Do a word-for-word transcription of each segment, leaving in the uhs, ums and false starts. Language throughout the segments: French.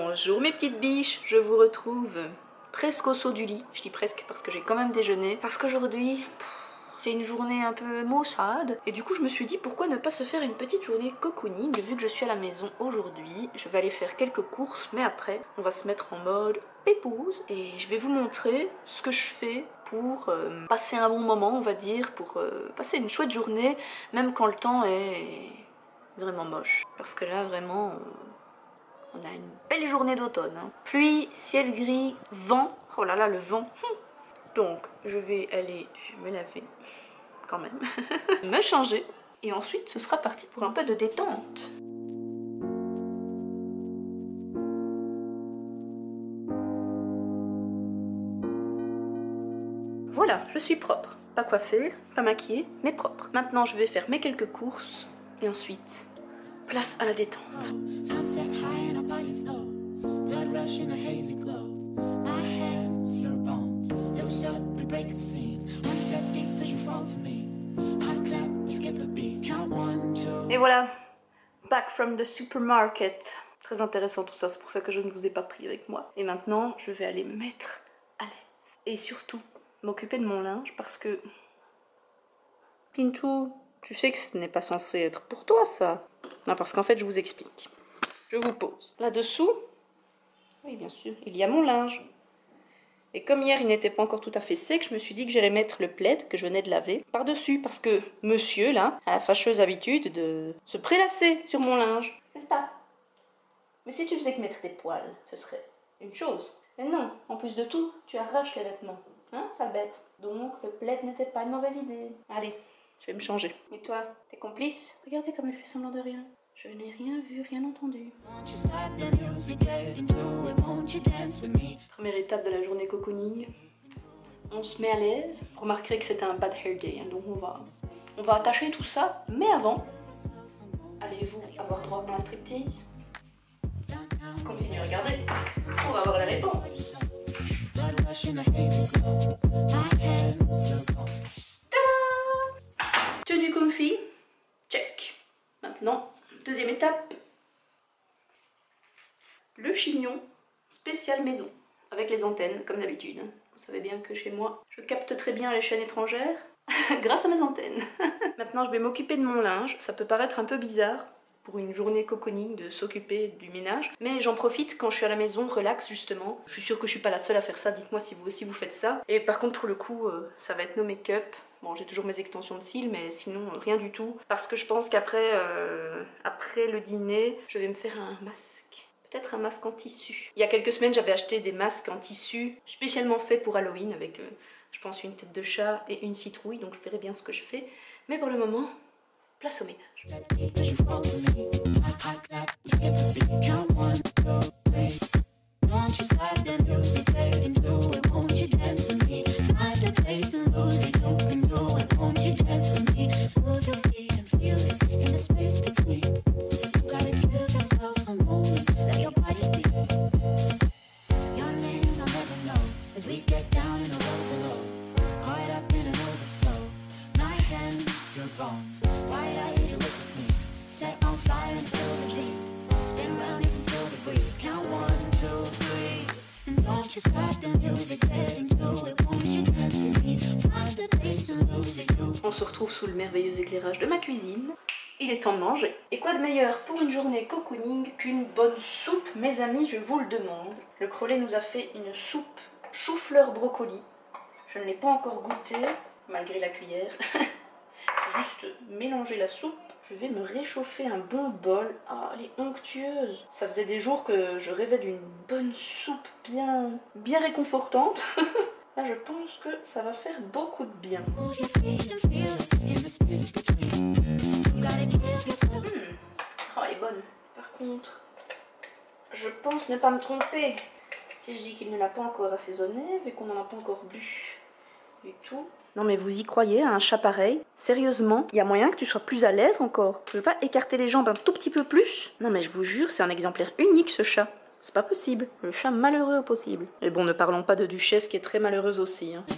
Bonjour mes petites biches, je vous retrouve presque au saut du lit. Je dis presque parce que j'ai quand même déjeuné. Parce qu'aujourd'hui, c'est une journée un peu maussade. Et du coup je me suis dit pourquoi ne pas se faire une petite journée cocooning. Vu que je suis à la maison aujourd'hui, je vais aller faire quelques courses. Mais après, on va se mettre en mode pépouze. Et je vais vous montrer ce que je fais pour euh, passer un bon moment, on va dire. Pour euh, passer une chouette journée, même quand le temps est vraiment moche. Parce que là vraiment... on a une belle journée d'automne. Hein. Pluie, ciel gris, vent. Oh là là, le vent. Donc, je vais aller me laver quand même. me changer. Et ensuite, ce sera parti pour un peu de détente. Voilà, je suis propre. Pas coiffée, pas maquillée, mais propre. Maintenant, je vais faire mes quelques courses. Et ensuite... place à la détente. Et voilà, back from the supermarket. Très intéressant tout ça, c'est pour ça que je ne vous ai pas pris avec moi. Et maintenant, je vais aller me mettre à l'aise. Et surtout, m'occuper de mon linge parce que... Pintou, tu sais que ce n'est pas censé être pour toi ça. Non, parce qu'en fait, je vous explique. Je vous pose. Là-dessous, oui, bien sûr, il y a mon linge. Et comme hier, il n'était pas encore tout à fait sec, je me suis dit que j'allais mettre le plaid que je venais de laver par-dessus. Parce que monsieur, là, a la fâcheuse habitude de se prélasser sur mon linge. N'est-ce pas? Mais si tu faisais que mettre des poils, ce serait une chose. Mais non, en plus de tout, tu arraches les vêtements. Hein, sale bête. Donc, le plaid n'était pas une mauvaise idée. Allez. Je vais me changer. Et toi, t'es complice? Regardez comme elle fait semblant de rien. Je n'ai rien vu, rien entendu. Première étape de la journée cocooning. On se met à l'aise. Vous remarquerez que c'était un bad hair day. Hein, donc on va, on va attacher tout ça. Mais avant, allez-vous avoir droit à un striptease? Continuez à regarder. On va avoir la réponse. Tenue comfy, check. Maintenant, deuxième étape, le chignon spécial maison, avec les antennes, comme d'habitude. Vous savez bien que chez moi, je capte très bien les chaînes étrangères grâce à mes antennes. Maintenant, je vais m'occuper de mon linge. Ça peut paraître un peu bizarre pour une journée cocooning de s'occuper du ménage, mais j'en profite quand je suis à la maison, relax justement. Je suis sûre que je suis pas la seule à faire ça, dites-moi si vous aussi vous faites ça. Et par contre, pour le coup, euh, ça va être no make-up. Bon, j'ai toujours mes extensions de cils, mais sinon euh, rien du tout. Parce que je pense qu'après euh, après le dîner, je vais me faire un masque. Peut-être un masque en tissu. Il y a quelques semaines, j'avais acheté des masques en tissu spécialement faits pour Halloween avec, euh, je pense, une tête de chat et une citrouille. Donc je verrai bien ce que je fais. Mais pour le moment, place au ménage. On se retrouve sous le merveilleux éclairage de ma cuisine. Il est temps de manger. Et quoi de meilleur pour une journée cocooning qu'une bonne soupe, mes amis, je vous le demande. Le Crollet nous a fait une soupe chou-fleur brocoli. Je ne l'ai pas encore goûté, malgré la cuillère. Juste mélanger la soupe. Je vais me réchauffer un bon bol. Ah, elle est onctueuse. Ça faisait des jours que je rêvais d'une bonne soupe bien, bien réconfortante. Là, je pense que ça va faire beaucoup de bien. Hmm. Oh, elle est bonne. Par contre, je pense ne pas me tromper. Si je dis qu'il ne l'a pas encore assaisonné, vu qu'on n'en a pas encore bu du tout. Non mais vous y croyez à un chat pareil? Sérieusement, il y a moyen que tu sois plus à l'aise encore? Tu veux pas écarter les jambes un tout petit peu plus? Non mais je vous jure, c'est un exemplaire unique ce chat. C'est pas possible. Le chat malheureux au possible. Et bon, ne parlons pas de Duchesse qui est très malheureuse aussi. Hein.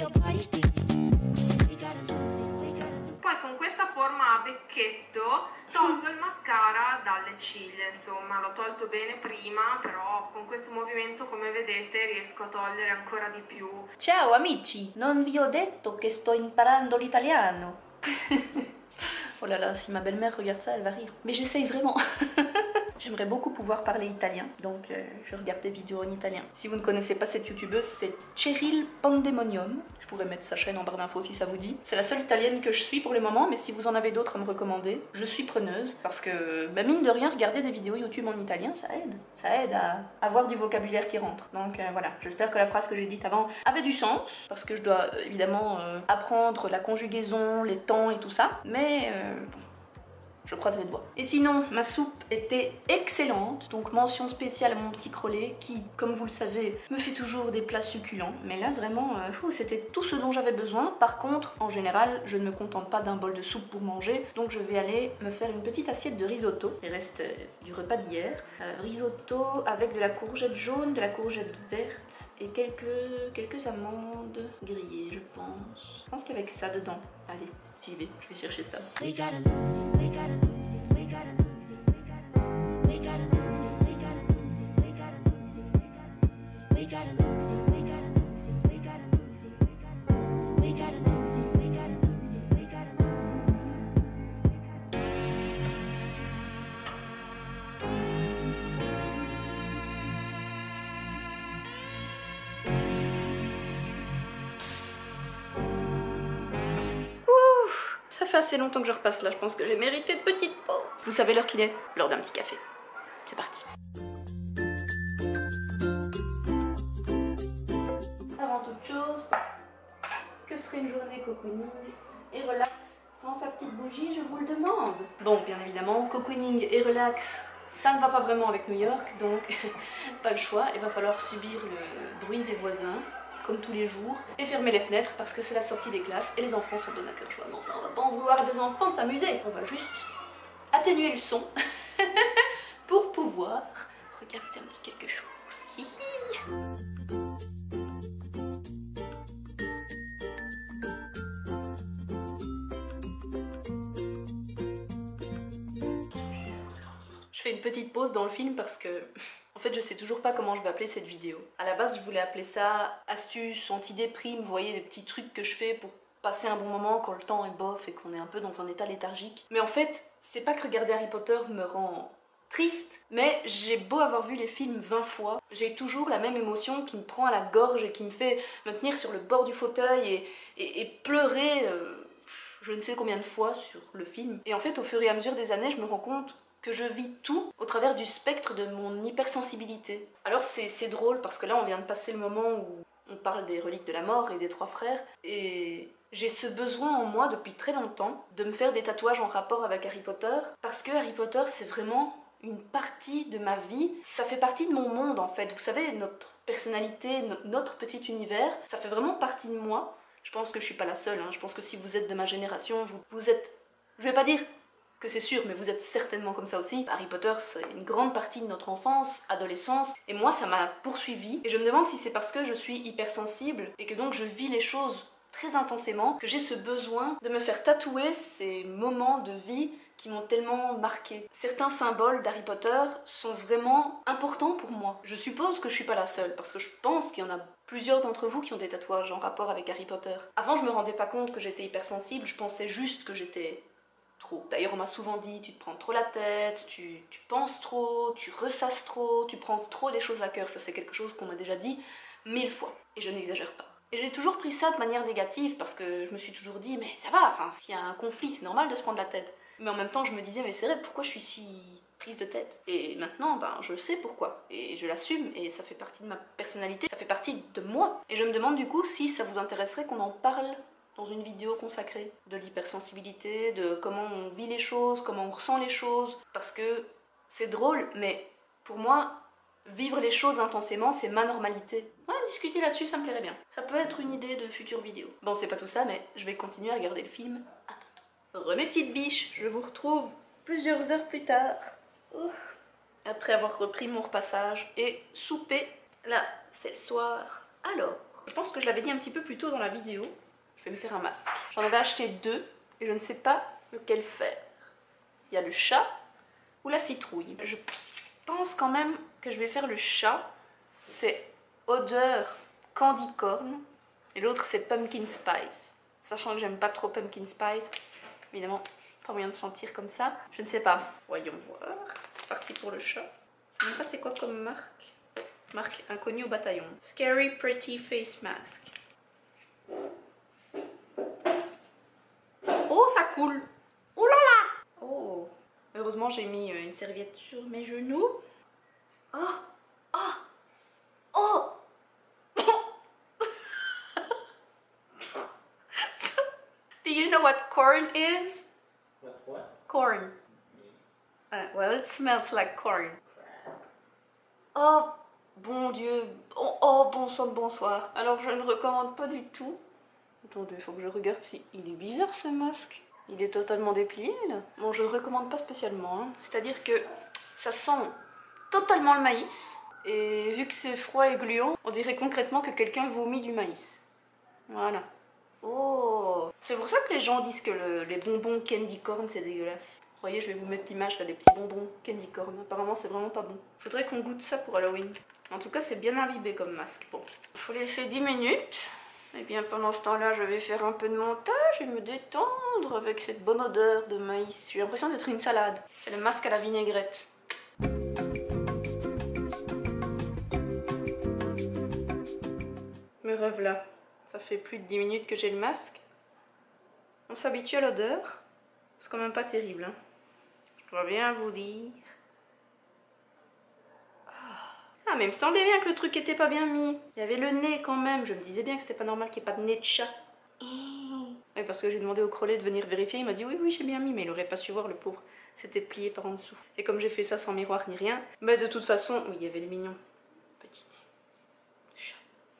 Poi con questa forma a becchetto tolgo il mascara dalle ciglia, insomma l'ho tolto bene prima, però con questo movimento, come vedete, riesco a togliere ancora di più. Ciao amici, non vi ho detto che sto imparando l'italiano. Oh là là, si ma belle-mère regarde ça, elle va rire. Mais j'essaye vraiment. J'aimerais beaucoup pouvoir parler italien, donc euh, je regarde des vidéos en italien. Si vous ne connaissez pas cette youtubeuse, c'est Cheryl Pandemonium. Je pourrais mettre sa chaîne en barre d'infos si ça vous dit. C'est la seule italienne que je suis pour le moment, mais si vous en avez d'autres à me recommander, je suis preneuse. Parce que, bah, mine de rien, regarder des vidéos YouTube en italien, ça aide. Ça aide à avoir du vocabulaire qui rentre. Donc euh, voilà, j'espère que la phrase que j'ai dite avant avait du sens, parce que je dois euh, évidemment euh, apprendre la conjugaison, les temps et tout ça. Mais euh, bon. Je croise les doigts. Et sinon, ma soupe était excellente, donc mention spéciale à mon petit Crollet qui, comme vous le savez, me fait toujours des plats succulents. Mais là, vraiment, euh, c'était tout ce dont j'avais besoin. Par contre, en général, je ne me contente pas d'un bol de soupe pour manger, donc je vais aller me faire une petite assiette de risotto. Il reste euh, du repas d'hier. Euh, risotto avec de la courgette jaune, de la courgette verte et quelques, quelques amandes grillées, je pense. Je pense qu'avec ça dedans. Allez. J'y vais, je vais chercher ça. Ça fait assez longtemps que je repasse là, je pense que j'ai mérité de petite pause. Vous savez l'heure qu'il est? L'heure d'un petit café. C'est parti. Avant toute chose, que serait une journée cocooning et relax sans sa petite bougie, je vous le demande? Bon, bien évidemment, cocooning et relax, ça ne va pas vraiment avec New York, donc pas le choix, il va falloir subir le bruit des voisins, comme tous les jours, et fermer les fenêtres parce que c'est la sortie des classes et les enfants sont donnés à cœur joie. Mais enfin, on va pas en vouloir des enfants de s'amuser. On va juste atténuer le son pour pouvoir regarder un petit quelque chose. Je fais une petite pause dans le film parce que en fait, je sais toujours pas comment je vais appeler cette vidéo. À la base, je voulais appeler ça astuce, anti-déprime, vous voyez, des petits trucs que je fais pour passer un bon moment quand le temps est bof et qu'on est un peu dans un état léthargique. Mais en fait, c'est pas que regarder Harry Potter me rend triste, mais j'ai beau avoir vu les films vingt fois, j'ai toujours la même émotion qui me prend à la gorge et qui me fait me tenir sur le bord du fauteuil et, et, et pleurer euh, je ne sais combien de fois sur le film. Et en fait, au fur et à mesure des années, je me rends compte que je vis tout au travers du spectre de mon hypersensibilité. Alors c'est drôle parce que là on vient de passer le moment où on parle des reliques de la mort et des trois frères et j'ai ce besoin en moi depuis très longtemps de me faire des tatouages en rapport avec Harry Potter parce que Harry Potter c'est vraiment une partie de ma vie, ça fait partie de mon monde en fait. Vous savez, notre personnalité, notre, notre petit univers, ça fait vraiment partie de moi. Je pense que je suis pas la seule, hein. Je pense que si vous êtes de ma génération, vous, vous êtes, je vais pas dire que c'est sûr, mais vous êtes certainement comme ça aussi. Harry Potter, c'est une grande partie de notre enfance, adolescence, et moi ça m'a poursuivi. Et je me demande si c'est parce que je suis hypersensible et que donc je vis les choses très intensément, que j'ai ce besoin de me faire tatouer ces moments de vie qui m'ont tellement marqué. Certains symboles d'Harry Potter sont vraiment importants pour moi. Je suppose que je suis pas la seule, parce que je pense qu'il y en a plusieurs d'entre vous qui ont des tatouages en rapport avec Harry Potter. Avant, je me rendais pas compte que j'étais hypersensible, je pensais juste que j'étais trop. D'ailleurs, on m'a souvent dit, tu te prends trop la tête, tu, tu penses trop, tu ressasses trop, tu prends trop des choses à cœur. Ça, c'est quelque chose qu'on m'a déjà dit mille fois, et je n'exagère pas. Et j'ai toujours pris ça de manière négative, parce que je me suis toujours dit, mais ça va, enfin, s'il y a un conflit, c'est normal de se prendre la tête. Mais en même temps, je me disais, mais c'est vrai, pourquoi je suis si prise de tête? Et maintenant, ben, je sais pourquoi, et je l'assume, et ça fait partie de ma personnalité, ça fait partie de moi. Et je me demande du coup si ça vous intéresserait qu'on en parle dans une vidéo consacrée de l'hypersensibilité, de comment on vit les choses, comment on ressent les choses, parce que c'est drôle, mais pour moi, vivre les choses intensément, c'est ma normalité. Ouais, discuter là-dessus, ça me plairait bien. Ça peut être une idée de future vidéo. Bon, c'est pas tout ça, mais je vais continuer à regarder le film. Attends. Re mes petites biches, je vous retrouve plusieurs heures plus tard. Ouh. Après avoir repris mon repassage et soupé. Là, c'est le soir. Alors, je pense que je l'avais dit un petit peu plus tôt dans la vidéo. Je vais me faire un masque. J'en avais acheté deux et je ne sais pas lequel faire. Il y a le chat ou la citrouille. Je, pense quand même que je vais faire le chat. C'est odeur candy corn. Et l'autre c'est pumpkin spice. Sachant que j'aime pas trop pumpkin spice. Évidemment, pas moyen de sentir comme ça. Je ne sais pas. Voyons voir. C'est parti pour le chat. Je ne sais pas c'est quoi comme marque. Marque inconnue au bataillon. Scary Pretty Face Mask. Oh, ça coule. Oh là là. Oh. Heureusement, j'ai mis une serviette sur mes genoux. Oh. Oh. Oh. Do you know what corn is? What, what? Corn. Uh, well, it smells like corn. Oh, bon Dieu. Oh, oh, bon sang de bonsoir. Alors, je ne recommande pas du tout. Attendez, il faut que je regarde si... Il est bizarre, ce masque. Il est totalement déplié, là. Bon, je ne recommande pas spécialement. Hein. C'est-à-dire que ça sent totalement le maïs. Et vu que c'est froid et gluant, on dirait concrètement que quelqu'un vomit du maïs. Voilà. Oh, c'est pour ça que les gens disent que le, les bonbons candy corn c'est dégueulasse. Vous voyez, je vais vous mettre l'image là des petits bonbons candy corn. Apparemment c'est vraiment pas bon. Faudrait qu'on goûte ça pour Halloween. En tout cas c'est bien imbibé comme masque. Bon, il faut les faire dix minutes. Et bien pendant ce temps là je vais faire un peu de montage et me détendre avec cette bonne odeur de maïs. J'ai l'impression d'être une salade. C'est le masque à la vinaigrette. Me revoilà. Ça fait plus de dix minutes que j'ai le masque. On s'habitue à l'odeur. C'est quand même pas terrible. Hein. Je dois bien vous dire. Ah, mais il me semblait bien que le truc était pas bien mis. Il y avait le nez quand même. Je me disais bien que c'était pas normal qu'il n'y ait pas de nez de chat. Et parce que j'ai demandé au Crowley de venir vérifier. Il m'a dit oui, oui, j'ai bien mis. Mais il aurait pas su voir, le pauvre. C'était plié par en dessous. Et comme j'ai fait ça sans miroir ni rien. Mais de toute façon, oui, il y avait le mignon. Petit nez. Chat.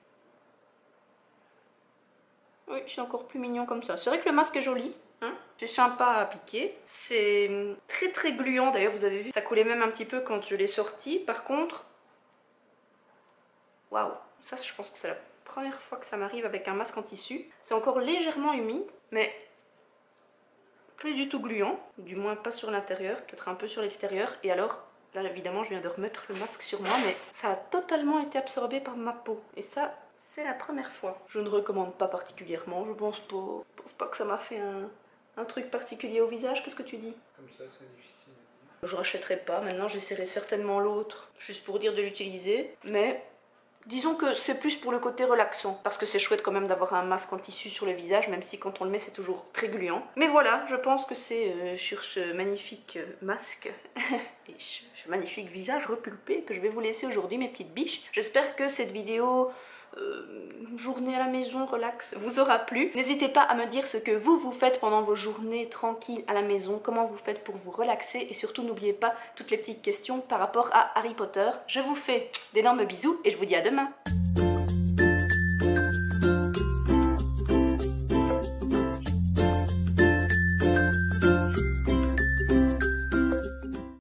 Oui, c'est encore plus mignon comme ça. C'est vrai que le masque est joli. Hein, c'est sympa à appliquer. C'est très très gluant. D'ailleurs, vous avez vu, ça coulait même un petit peu quand je l'ai sorti. Par contre, waouh, ça je pense que c'est la première fois que ça m'arrive avec un masque en tissu. C'est encore légèrement humide, mais plus du tout gluant. Du moins pas sur l'intérieur, peut-être un peu sur l'extérieur. Et alors, là évidemment, je viens de remettre le masque sur moi, mais ça a totalement été absorbé par ma peau. Et ça... c'est la première fois. Je ne recommande pas particulièrement, je pense pas, je pense pas que ça m'a fait un, un truc particulier au visage. Qu'est-ce que tu dis? Comme ça, c'est difficile à dire. Je rachèterai pas, maintenant j'essaierai certainement l'autre, juste pour dire de l'utiliser. Mais disons que c'est plus pour le côté relaxant, parce que c'est chouette quand même d'avoir un masque en tissu sur le visage, même si quand on le met c'est toujours très gluant. Mais voilà, je pense que c'est euh, sur ce magnifique euh, masque et ce, ce magnifique visage repulpé que je vais vous laisser aujourd'hui, mes petites biches. J'espère que cette vidéo... Euh, journée à la maison, relax, vous aura plu. N'hésitez pas à me dire ce que vous vous faites pendant vos journées tranquilles à la maison, comment vous faites pour vous relaxer et surtout n'oubliez pas toutes les petites questions par rapport à Harry Potter. Je vous fais d'énormes bisous et je vous dis à demain.